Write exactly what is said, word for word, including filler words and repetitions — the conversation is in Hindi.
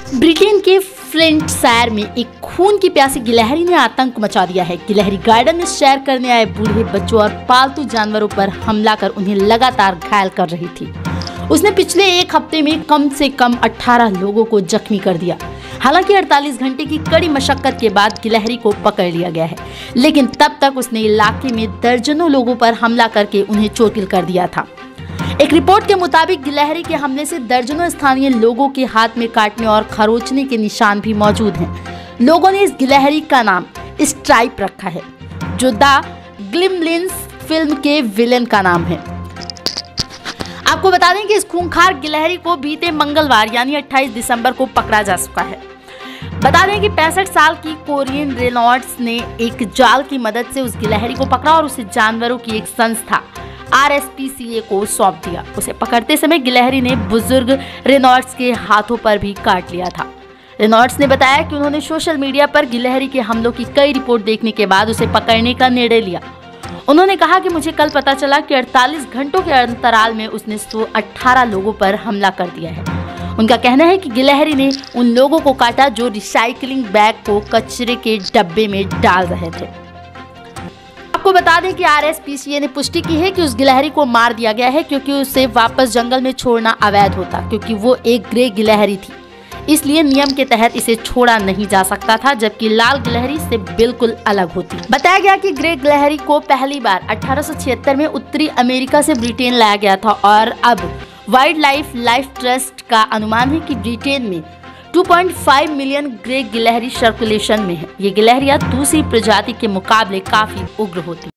ब्रिटेन के फ्लिंटशायर में एक खून की प्यासी गिलहरी ने आतंक मचा दिया है। गिलहरी गार्डन में सैर करने आए बूढ़े बच्चों और पालतू जानवरों पर हमला कर उन्हें लगातार घायल कर रही थी। उसने पिछले एक हफ्ते में कम से कम अठारह लोगों को जख्मी कर दिया। हालांकि अड़तालीस घंटे की कड़ी मशक्कत के बाद गिलहरी को पकड़ लिया गया है, लेकिन तब तक उसने इलाके में दर्जनों लोगों पर हमला करके उन्हें चोटिल कर दिया था। एक रिपोर्ट के मुताबिक गिलहरी के हमले से दर्जनों स्थानीय लोगों के हाथ में काटने और खरोचने के निशान भी मौजूद हैं। लोगों ने इस गिलहरी का नाम स्ट्राइप रखा है, जो द ग्रिमलिन्स फिल्म के विलेन का नाम है। आपको बता दें कि इस खूंखार गिलहरी को बीते मंगलवार यानी अट्ठाईस दिसंबर को पकड़ा जा चुका है। बता दें कि पैंसठ साल की कोरियन रेनॉल्ड्स ने एक जाल की मदद से उस गिलहरी को पकड़ा और उसे जानवरों की एक संस्था R S P C A को सौंप दिया। उसे पकड़ते समय गिलहरी ने बुजुर्ग रेनॉल्ड्स के हाथों पर भी काट लिया था। रेनॉल्ड्स ने बताया कि उन्होंने सोशल मीडिया पर गिलहरी के हमलों की कई रिपोर्ट देखने के बाद उसे पकड़ने का निर्णय लिया। उन्होंने कहा कि मुझे कल पता चला कि अड़तालीस घंटों के अंतराल में उसने सौ अठारह लोगों पर हमला कर दिया है। उनका कहना है कि गिलहरी ने उन लोगों को काटा जो रिसाइकलिंग बैग को कचरे के डब्बे में डाल रहे थे। आपको बता दें कि R S P C A ने पुष्टि की है कि उस गिलहरी को मार दिया गया है, क्योंकि उसे वापस जंगल में छोड़ना अवैध होता, क्योंकि वो एक ग्रे गिलहरी थी। इसलिए नियम के तहत इसे छोड़ा नहीं जा सकता था, जबकि लाल गिलहरी से बिल्कुल अलग होती। बताया गया कि ग्रे गिलहरी को पहली बार अठारह सौ छिहत्तर में उत्तरी अमेरिका से ब्रिटेन लाया गया था और अब वाइल्ड लाइफ लाइफ ट्रस्ट का अनुमान है कि ब्रिटेन में दो पॉइंट पाँच मिलियन ग्रे गिलहरी सर्कुलेशन में है। ये गिलहरियां दूसरी प्रजाति के मुकाबले काफी उग्र होती हैं।